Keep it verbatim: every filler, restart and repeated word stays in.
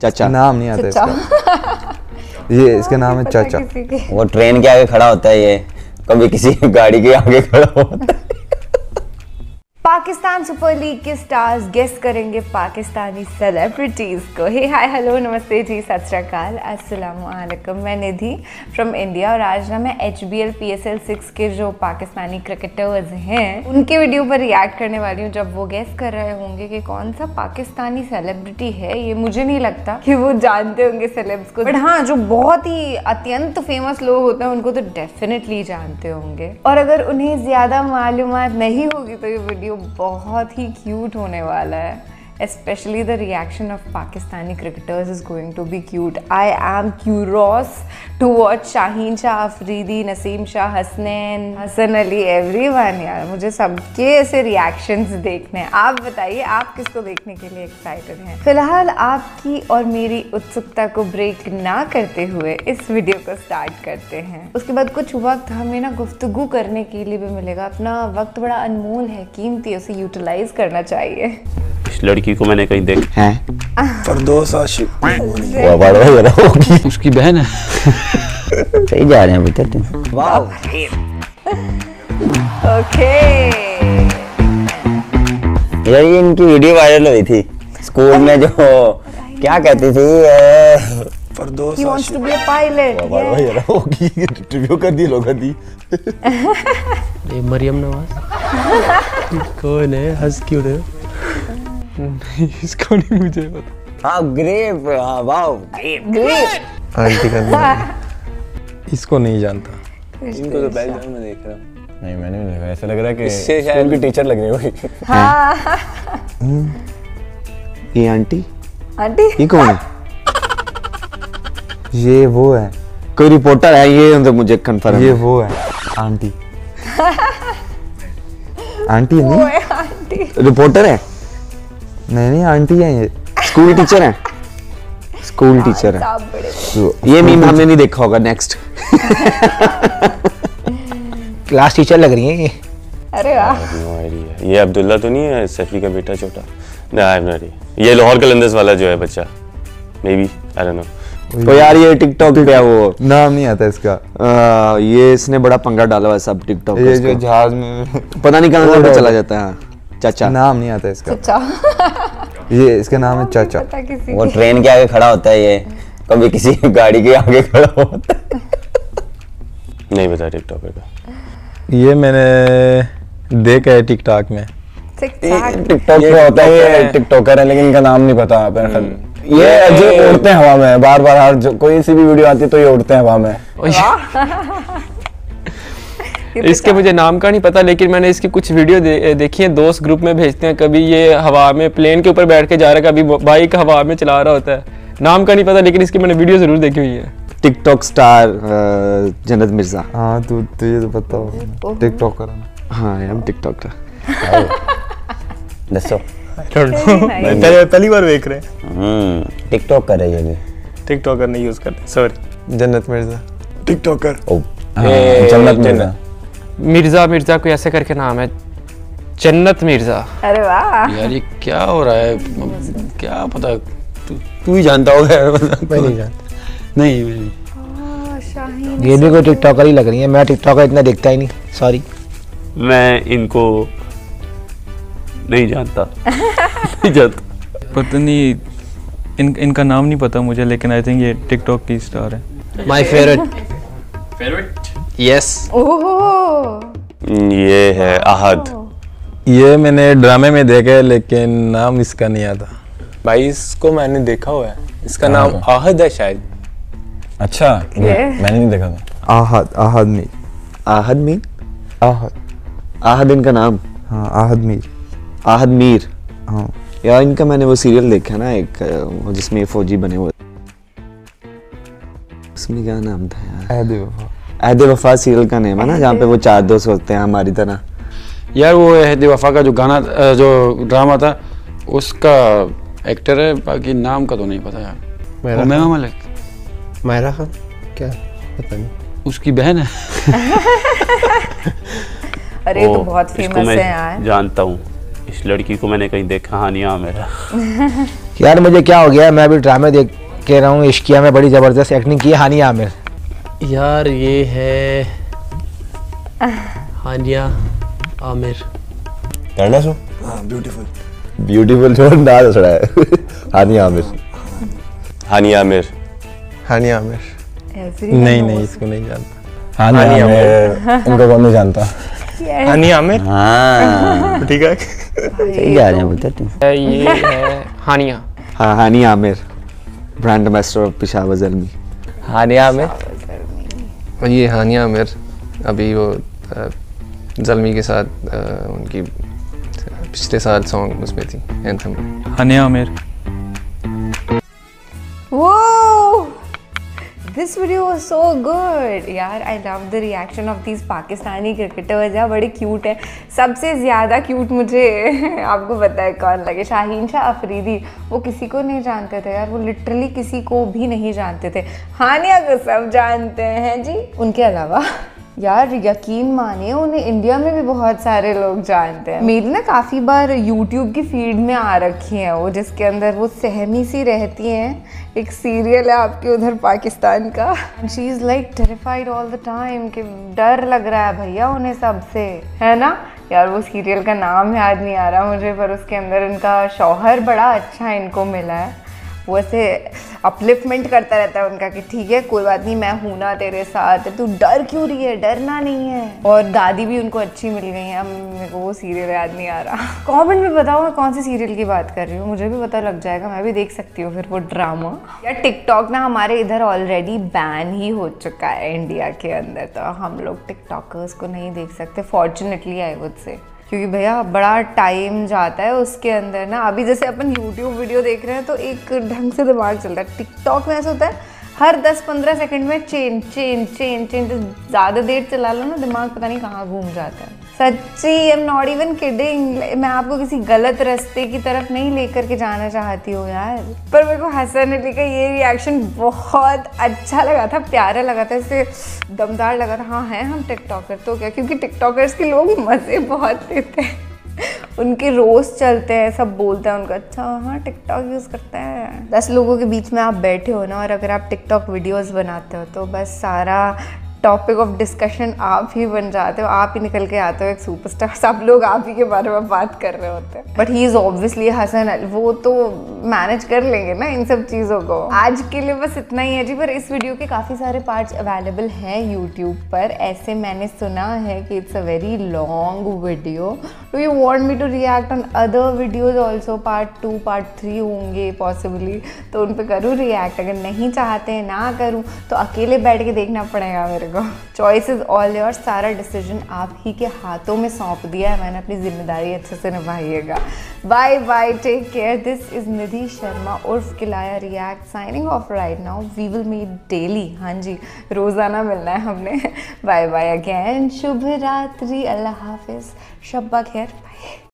चाचा नाम नहीं आता इसका। ये इसका नाम है चाचा। वो ट्रेन के आगे खड़ा होता है, ये कभी किसी गाड़ी के आगे खड़ा होता है। पाकिस्तान सुपर लीग के स्टार्स गेस्ट करेंगे पाकिस्तानी सेलिब्रिटीज़ को। हे हाय हेलो नमस्ते जी सत श्री अकाल अस्सलाम वालेकुम। मैं निधि फ्रॉम इंडिया और आज ना मैं H B L P S L six के जो पाकिस्तानी क्रिकेटर्स हैं उनके वीडियो पर रिएक्ट करने वाली हूँ। जब वो गेस्ट कर रहे होंगे कि कौन सा पाकिस्तानी सेलिब्रिटी है, ये मुझे नहीं लगता कि वो जानते होंगे सेलेब्स को, बट हाँ जो बहुत ही अत्यंत फेमस लोग होते हैं उनको तो डेफिनेटली जानते होंगे। और अगर उन्हें ज़्यादा मालूमात नहीं होगी तो ये वीडियो बहुत ही क्यूट होने वाला है। Especially the reaction of Pakistani cricketers is going to be cute. I am curious to watch Shaheen Shah Afridi, Naseem Shah, Hasnain, Hassan Ali, everyone यार। मुझे सबके ऐसे reactions देखने हैं। आप बताइए आप किसको देखने के लिए excited हैं? फिलहाल आपकी और मेरी उत्सुकता को ब्रेक ना करते हुए इस वीडियो को स्टार्ट करते हैं। उसके बाद कुछ वक्त हमें ना गुफ्तगू करने के लिए भी मिलेगा। अपना वक्त बड़ा अनमोल है, कीमती है, उसे यूटिलाइज करना चाहिए। इस लड़की को मैंने कहीं देखा है। फरदौस आशिक वो बड़ा हो रहा होगी, उसकी बहन है। सही जा रहे हैं बेटा तुम। वाह ओके यार ये इनकी वीडियो वायरल हुई थी स्कूल में, जो क्या कहती थी Firdaus He wants to be a pilot. वो बड़ा हो रहा होगी, रिव्यू कर दी लोगों दी। ये मरियम नवाज कौन है? हंस क्यों रहे हो? इसको नहीं मुझे पता। हाँ ग्रेप, हाँ वाह ग्रेप। आंटी का इसको नहीं जानता। इनको तो बैकग्राउंड में देख रहा हूँ। नहीं मैंने नहीं देखा, ऐसा लग रहा है कि इससे स्कूल की टीचर लग रही होगी। हाँ ये आंटी, आंटी ये कौन है? ये वो है, कोई रिपोर्टर है ये, तो मुझे कंफर्म ये है। वो है आंटी। आंटी वो नहीं, है आंटी। रिपोर्टर है? नहीं नहीं आंटी है ये। स्कूल टीचर है? स्कूल टीचर है। साहब बड़े ये मीम हमने नहीं देखा होगा। नेक्स्ट क्लास टीचर लग रही है ये। अरे वाह। ये अब्दुल्ला तो नहीं है सैफी का बेटा छोटा? नहीं, ये लाहौर कलंदर्स वाला जो है बच्चा, maybe, I don't know. तो यार ये टिकटॉक पे है, वो नाम नहीं आता इसका। आ, ये इसने बड़ा पंगा डाला हुआ है सब टिकटॉक ये जो जहाज में पता नहीं कहाँ से चला जाता है। चाचा नाम नहीं आता इसका। चाचा ये इसका नाम है चाचा। पता किसी वो ट्रेन के आगे खड़ा होता है, ये कभी किसी गाड़ी के आगे खड़ा होता है। नहीं पता टिकटॉकर का। ये मैंने देखा है टिकटॉक में। टिकटॉक पे होता है, ये टिकटॉकर है लेकिन इनका नाम नहीं पता। ये अजय उड़ते हैं हवा में, बार बार हर जो कोई सी भी वीडियो आती है तो ये उड़ते हैं हवा में। इसके मुझे नाम का नहीं पता, लेकिन मैंने इसकी कुछ वीडियो दे, देखी है। दोस्त ग्रुप में भेजते हैं, कभी ये हवा में प्लेन के ऊपर बैठ के जा रहा है, कभी बाइक हवा में चला रहा होता है। नाम का नहीं पता, लेकिन इसकी मैंने वीडियो जरूर देखी हुई है। टिकटॉक स्टार जन्नत मिर्जा। हाँ तू तुझे तो पता होगा, टिकटॉकर है। हाँ यार टिकटॉक दसो पहली बार देख रहे हम्म टिकटॉक कर रही है ये। टिकटॉकर नहीं यूज करते, सॉरी। जन्नत मिर्जा टिकटॉकर। जन्नत मिर्जा मिर्जा मिर्जा कोई ऐसे करके नाम है, जन्नत मिर्जा। अरे वाह यार ये क्या हो रहा है, क्या पता, तू तू ही जानता होगा। मैं नहीं जानता। नहीं मैं नहीं। शाहीन ये भी कोई टिकटॉकर ही लग रही है। मैं टिकटॉकर इतना देखता ही नहीं, सॉरी। मैं इनको नहीं जानता। नहीं जानता। पता नहीं, इन इनका नाम नहीं पता मुझे, लेकिन आई थिंक ये टिकटॉक की स्टार है। My favourite favourite yes. Oh ये है आहद। ये मैंने ड्रामे में देखा है, लेकिन नाम इसका नहीं आता। भाई इसको मैंने देखा हुआ है, इसका नाम आहद है शायद। अच्छा मैंने नहीं देखा था। आहद, आहद मीर। आहद मीर? आहद आहद इनका नाम? हाँ आहद मीर। आहद मीर। हाँ यार इनका मैंने वो सीरियल देखा ना एक, जिसमें ये फौजी बने हुए, उसमें क्या नाम था यार? ऐदे वफा। ऐदे वफा सीरियल का नेम है ना, जहाँ पे वो चार दोस्त होते हैं हमारी तरह। यार वो ऐदे वफा का जो गाना, जो ड्रामा था, उसका एक्टर है, बाकी नाम का तो नहीं पता यार। उमैमा मलिक। मायरा खान क्या पता नहीं। उसकी बहन है। अरे तो बहुत इसको फेमस मैं है यार। जानता हूँ, इस लड़की को मैंने कहीं देखा। हाँ नहीं, हाँ मेरा यार मुझे क्या हो गया, मैं अभी ड्रामे देख के रहा हूँ, इश्किया में बड़ी ज़बरदस्त एक्टिंग की है हानिया आमिर। यार ये है हानिया आमिर। करना सो हाँ ब्यूटीफुल ब्यूटीफुल जो नाम दस रहा है हानिया आमिर। हानिया आमिर। हानिया आमिर। नहीं नहीं इसको नहीं जानता। हानिया आमिर इनको कौन नहीं जानता। हानिया आमिर हाँ ठीक है सही जा रहे हैं पुत्र तुम। ये है हानिया। हाँ Hania Aamir, brand ambassador of Peshawar Zalmi. Hania Aamir. ये हानिया आमिर अभी वो अ, ज़ल्मी के साथ अ, उनकी पिछले साल सॉन्ग उसमें थी anthem. Hania Aamir. Whoa! This video was so good. यार I love the reaction of these Pakistani cricketers यार, बड़े क्यूट है। सबसे ज़्यादा क्यूट मुझे आपको पता है कौन लगे? शाहीन शाह अफरीदी। वो किसी को नहीं जानते थे यार, वो लिटरली किसी को भी नहीं जानते थे। हानिया को सब जानते हैं जी। उनके अलावा यार यकीन मानिए उन्हें इंडिया में भी बहुत सारे लोग जानते हैं। मेरी ना काफ़ी बार यूट्यूब की फीड में आ रखी हैं वो, जिसके अंदर वो सहमी सी रहती हैं। एक सीरियल है आपके उधर पाकिस्तान का, she is like terrified all the time, कि डर लग रहा है भैया उन्हें सबसे, है ना यार। वो सीरियल का नाम याद नहीं आ रहा मुझे, पर उसके अंदर इनका शौहर बड़ा अच्छा इनको मिला है। वो ऐसे अपलिफ्टमेंट करता रहता है उनका कि ठीक है कोई बात नहीं, मैं हूं ना तेरे साथ, तू डर क्यों रही है, डरना नहीं है। और दादी भी उनको अच्छी मिल गई है। अब मेरे को वो सीरियल याद नहीं आ रहा। कमेंट में बताओ मैं कौन सी सीरियल की बात कर रही हूँ, मुझे भी पता लग जाएगा, मैं भी देख सकती हूँ फिर वो ड्रामा। यार टिकटॉक ना हमारे इधर ऑलरेडी बैन ही हो चुका है इंडिया के अंदर, तो हम लोग टिकटॉकर्स को नहीं देख सकते फॉर्चुनेटली आई वुड से, क्योंकि भैया बड़ा टाइम जाता है उसके अंदर ना। अभी जैसे अपन यूट्यूब वीडियो देख रहे हैं तो एक ढंग से दिमाग चलता है, टिकटॉक में ऐसा होता है हर दस पंद्रह सेकंड में चेंज चेंज चेंज चेंज, ज़्यादा देर चला लो ना दिमाग पता नहीं कहाँ घूम जाता है। सच्ची I am not even kidding, मैं आपको किसी गलत रास्ते की तरफ नहीं लेकर के जाना चाहती हूँ यार। पर मेरे को हसन अली का ये रिएक्शन बहुत अच्छा लगा था, प्यारा लगा था, इससे दमदार लगा था। हाँ हैं हम टिकटॉकर तो क्या, क्योंकि टिकटॉकर्स के लोग मज़े बहुत लेते हैं, उनके रोज़ चलते हैं, सब बोलते हैं उनका अच्छा हाँ टिकटॉक यूज़ करते हैं। दस लोगों के बीच में आप बैठे हो ना, और अगर आप टिकटॉक वीडियोस बनाते हो तो बस सारा टॉपिक ऑफ डिस्कशन आप ही बन जाते हो, आप ही निकल के आते हो एक सुपरस्टार, सब लोग आप ही के बारे में बात कर रहे होते हैं। But he is obviously Hasan Ali, वो तो मैनेज कर लेंगे ना इन सब चीज़ों को। आज के लिए बस इतना ही है जी, पर इस वीडियो के काफ़ी सारे पार्ट्स अवेलेबल हैं यूट्यूब पर। ऐसे मैंने सुना है कि it's a very long video. Do you want me to react on other videos also? Part two part three होंगे पॉसिबली, तो उन पर करूँ रिएक्ट। अगर नहीं चाहते हैं ना करूँ तो अकेले बैठ के देखना पड़ेगा मेरे को। चॉइस इज ऑल योर, सारा डिसीजन आप ही के हाथों में सौंप दिया है मैंने, अपनी जिम्मेदारी अच्छे से निभाइएगा। Bye bye, take care. This is Nidhi Sharma उर्फ किलाया react signing off right now. We will meet daily, हाँ जी रोज़ाना मिलना है हमने। बाय बाय अगेन, शुभ रात्रि, अल्लाह हाफिज, शब्बा खैर।